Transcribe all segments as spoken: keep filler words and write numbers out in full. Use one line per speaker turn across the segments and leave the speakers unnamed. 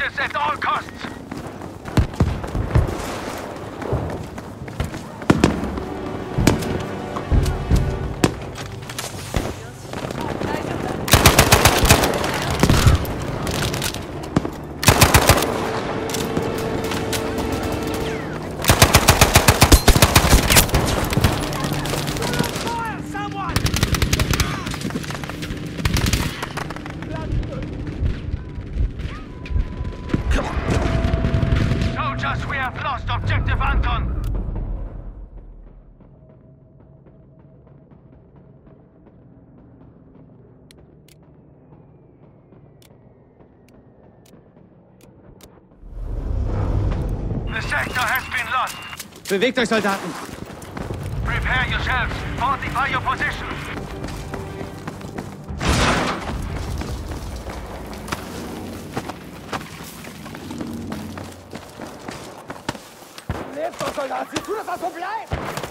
objectives at all costs. We have lost objective Anton! The sector has been lost!
Bewegt euch, Soldaten!
Prepare yourselves! Fortify your position!
Soldat, sieh zu, dass das so bleibt!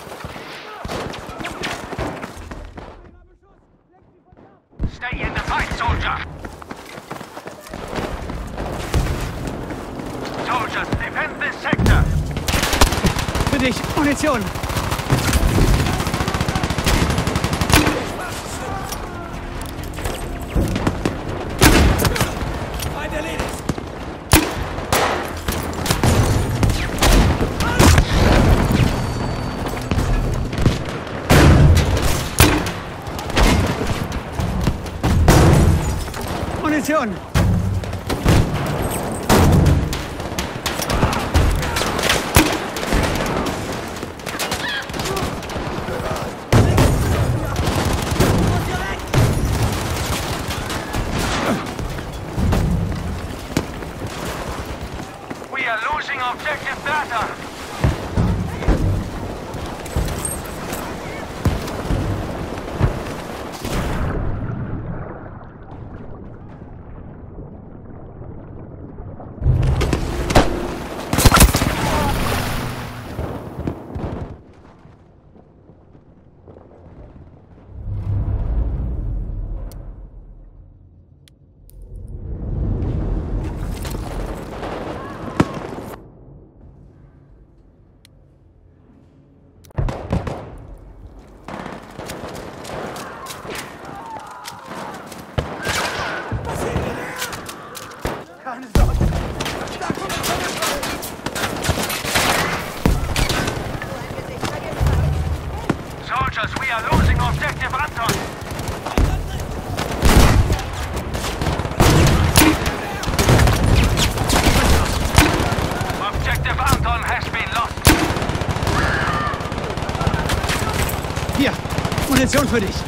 Stay in the fight, soldier! Soldiers, defend this sector!
Für dich, Munition!
Feind erledigt!
Munition!
We are losing objective data! Soldiers, we are losing objective Anton! Objective Anton has been lost!
Hier, Munition für dich!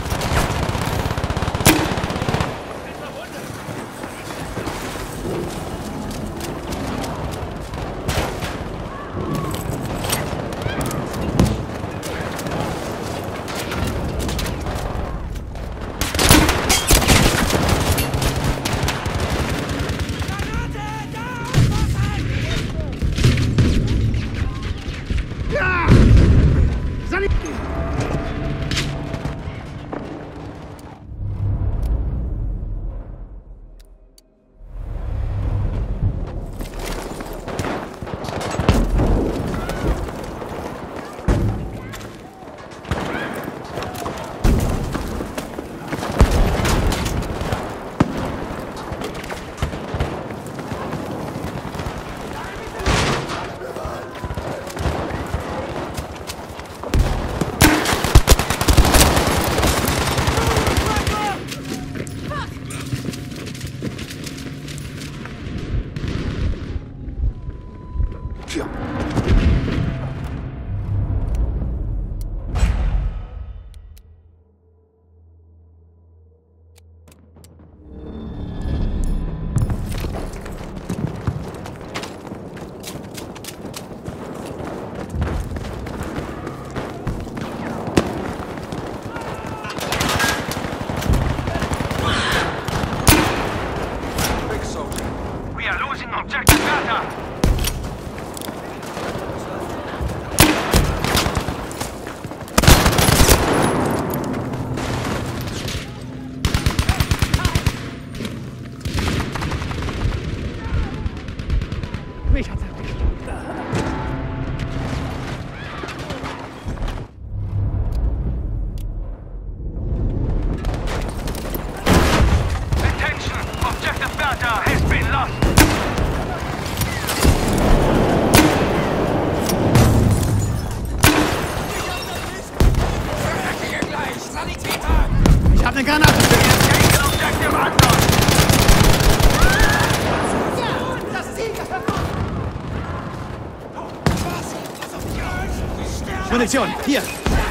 Munition. Hier.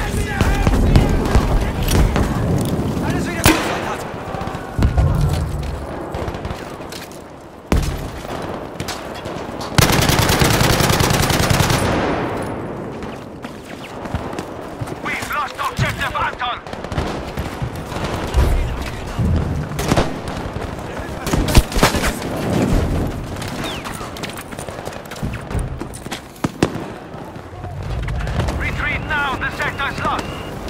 Alles wieder gut, Soldat!
We've lost objective Anton. Retreat now, the sector's lost.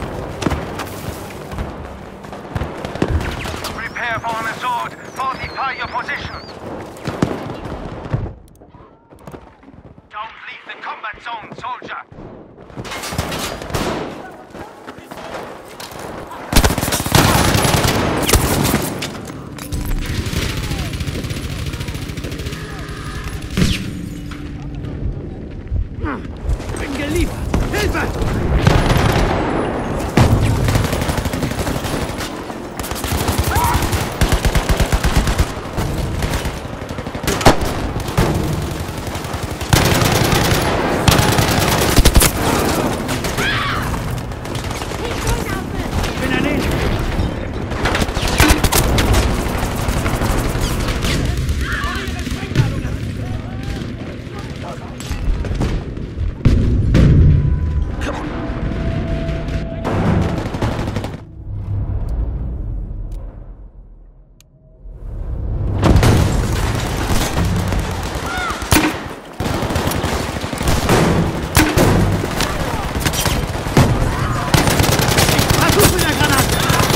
Prepare for an assault. Fortify your position. Don't leave the combat zone, soldier.
Bin geliefert. Hilfe! Ich bin erledigt. Versuch mit der Granate!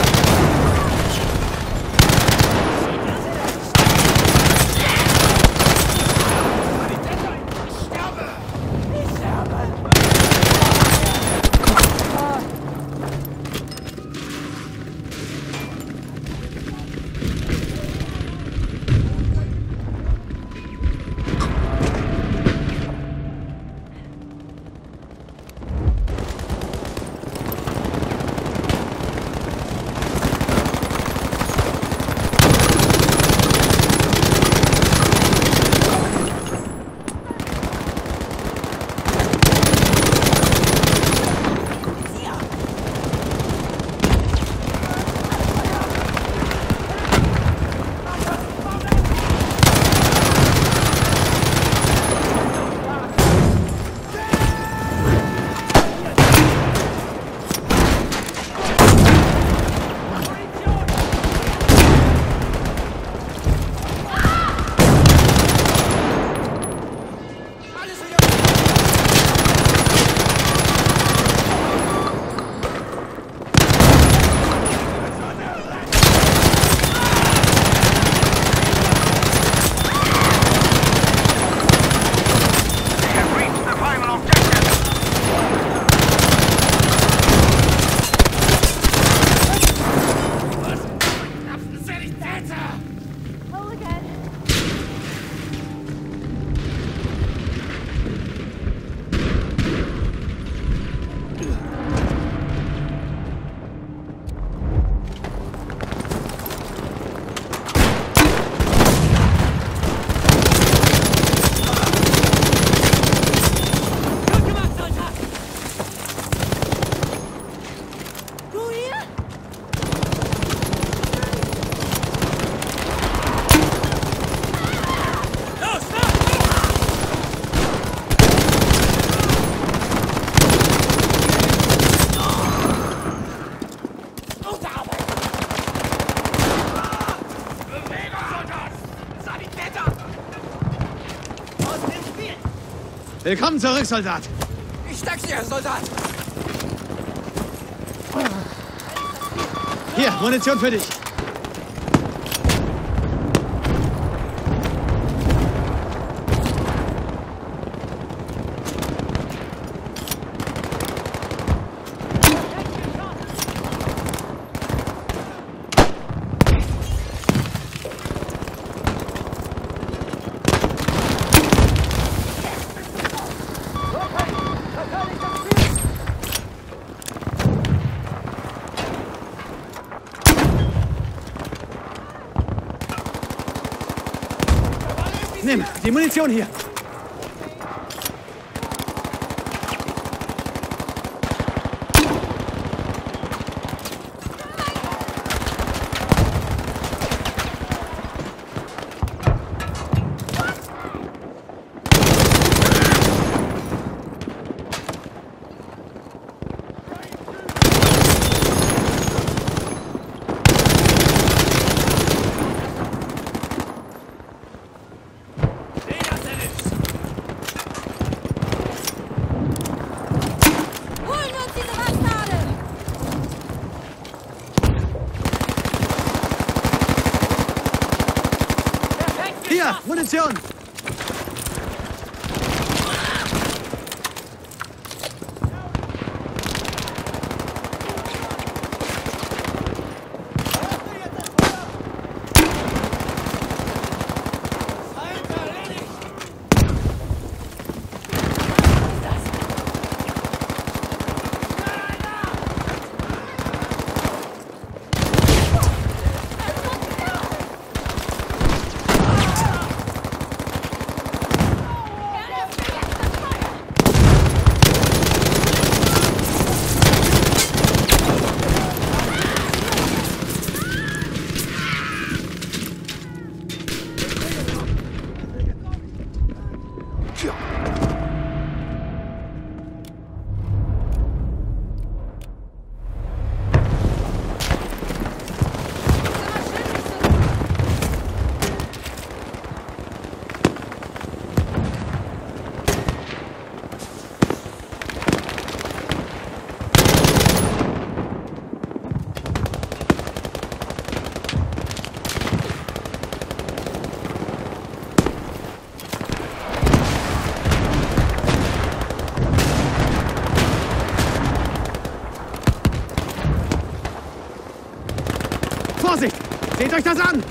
They have reached the final objective.
Roll again.
Gut gemacht, Soldat!
Du hier?
Los, los! Gute Arbeit! Bewegung, Soldat! Sanitäter! Aus dem Spiel!
Willkommen zurück, Soldat.
Ich danke dir, Soldat!
Hier, Munition für dich. Nimm die Munition hier. Position! Vorsicht! Seht euch das an!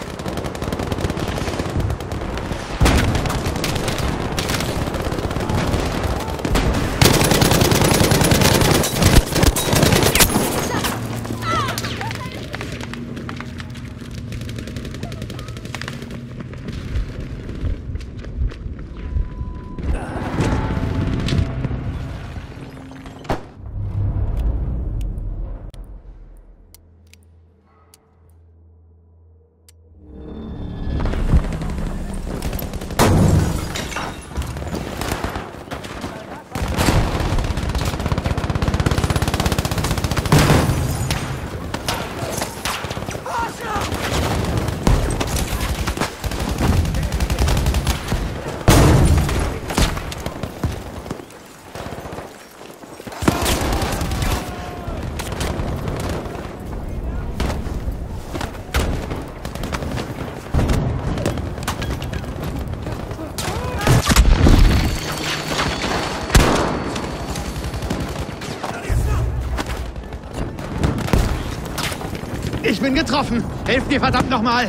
Ich bin getroffen! Helft mir verdammt nochmal!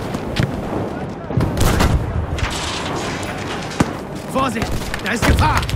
Vorsicht! Da ist Gefahr!